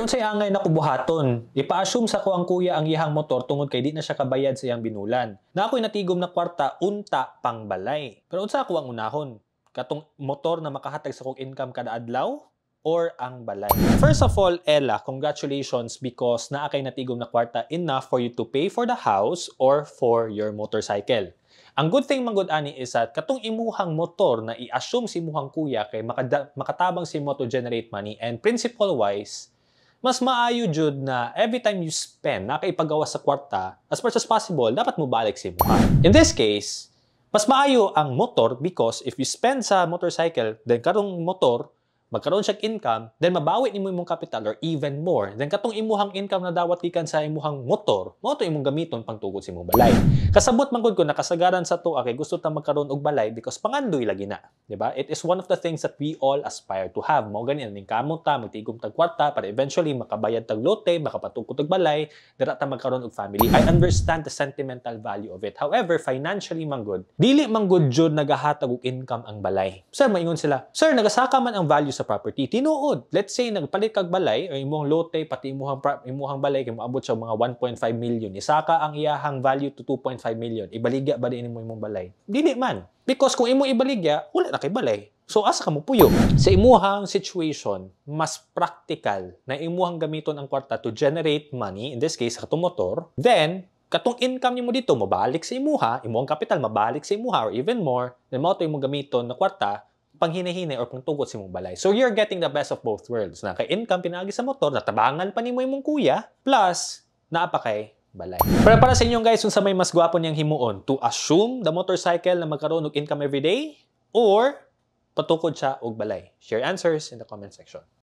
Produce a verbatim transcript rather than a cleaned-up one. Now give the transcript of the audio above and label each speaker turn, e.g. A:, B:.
A: Sir, unsay angay na kubuhaton? Ipa-assume sa ko ang kuya ang iyang motor tungod kay di na siya kabayad sa iyang binulan. Na ako'y natigom na kwarta unta pang balay. Pero unsa ako ang unahon? Katong motor na makahatag sa kong income kada adlaw or ang balay? First of all, Ella, congratulations because naa kay natigom na kwarta enough for you to pay for the house or for your motorcycle. Ang good thing manggod ani is that katong imuhang motor na i-assume si imuhang kuya kay makada, makatabang si mo to generate money, and principle wise mas maayo jud na every time you spend na kaipagawa sa kwarta, as much as possible dapat mo balik si imuha. In this case, mas maayo ang motor because if you spend sa motorcycle, then karong motor magkaroon siya income, then mabawi nimo imong capital or even more. Then katong imuhang income na dawat gikan sa imuhang motor, mo to imong gamiton pangtugod sa imong balay. Kasabot man gud ko nakasagaran sa to kay gusto ta magkaroon og balay because pangandoy lagi na, di ba? It is one of the things that we all aspire to have. Mao gani ning kamot ta magtigom tag kwarta para eventually makabayad tag lote, makapatukod tag balay, dira ta magkaroon og family. I understand the sentimental value of it. However, financially man gud, dili man gud jud nagahatag og income ang balay. Sir, maingon sila, sir, nagasaka man ang value sa property. Tinuod. Let's say nagpalit kag balay o imong lote pati imuhang imuhang balay kay moabot sa mga one point five million. Isaka ang iyahang value to two point five million. Ibaligya ba din imo imong balay? Dili man. Because kung imo ibaligya, wala na kay balay. So asa ka mo puyo? Sa imuhang situation, mas practical na imuhang gamiton ang kwarta to generate money, in this case katong motor, then katong income nimo dito mabalik sa imuha, imuhang capital mabalik sa imuha or even more, then mao to imong gamiton na kwarta panghinahinay or pangtugot sa imong balay. So you're getting the best of both worlds. Na kay income pinaagi sa motor, natabangan pa nimo imong kuya, plus naa pa kay balay. Pero para sa inyong guys, unsa may mas gwapo niyang himuon? To assume the motorcycle na magkaroon og income every day or patukod siya og balay? Share answers in the comment section.